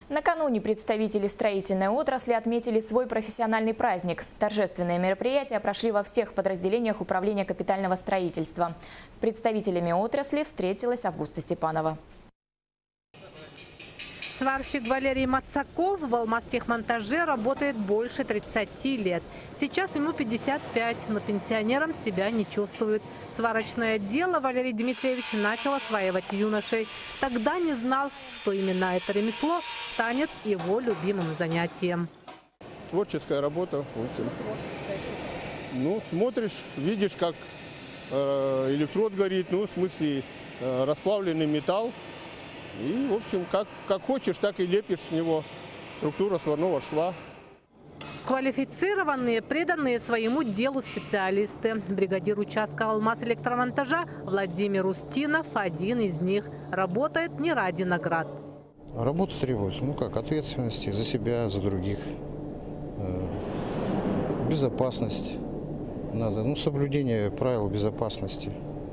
Накануне представители строительной отрасли отметили свой профессиональный праздник. Торжественные мероприятия прошли во всех подразделениях управления капитального строительства. С представителями отрасли встретилась Августа Степанова. Сварщик Валерий Мацаков в Алмазтехмонтаже работает больше 30 лет. Сейчас ему 55, но пенсионером себя не чувствует. Сварочное дело Валерий Дмитриевич начал осваивать юношей. Тогда не знал, что именно это ремесло станет его любимым занятием. Творческая работа, в общем. Ну, смотришь, видишь, как электрод горит, ну, в смысле, расплавленный металл. И, в общем, как хочешь, так и лепишь с него структуру сварного шва. Квалифицированные, преданные своему делу специалисты. Бригадир участка «Алмаз-электромонтажа» Владимир Устинов один из них. Работает не ради наград. Работа требует, ответственности за себя, за других. Безопасность надо, соблюдение правил безопасности.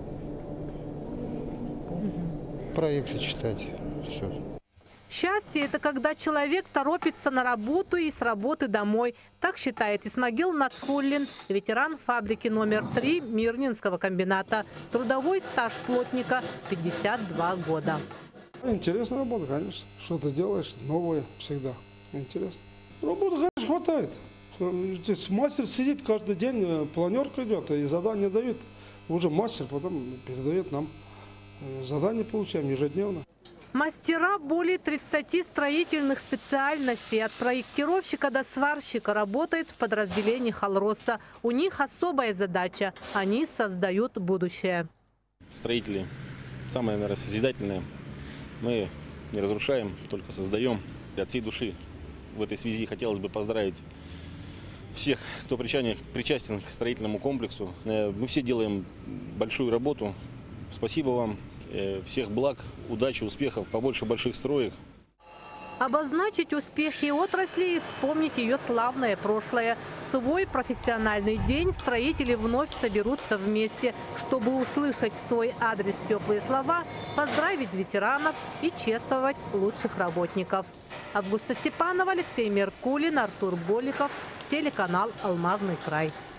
Проекты читать, все. Счастье – это когда человек торопится на работу и с работы домой. Так считает Исмагил Нацхуллин, ветеран фабрики номер 3 Мирнинского комбината. Трудовой стаж плотника – 52 года. Интересная работа, конечно. Что ты делаешь, новое всегда. Интересно. Работы, конечно, хватает. Здесь мастер сидит каждый день, планерка идет, и задание дают. Уже мастер потом передает нам. Задание получаем ежедневно. Мастера более 30 строительных специальностей. От проектировщика до сварщика работает в подразделении Халроса. У них особая задача. Они создают будущее. Строители самые, наверное, созидательные. Мы не разрушаем, только создаем. И от всей души в этой связи хотелось бы поздравить всех, кто причастен к строительному комплексу. Мы все делаем большую работу. Спасибо вам. Всех благ, удачи, успехов, побольше больших строек. Обозначить успехи отрасли и вспомнить ее славное прошлое. В свой профессиональный день строители вновь соберутся вместе, чтобы услышать в свой адрес теплые слова, поздравить ветеранов и чествовать лучших работников. Августа Степанова, Алексей Меркулин, Артур Боликов, телеканал «Алмазный край».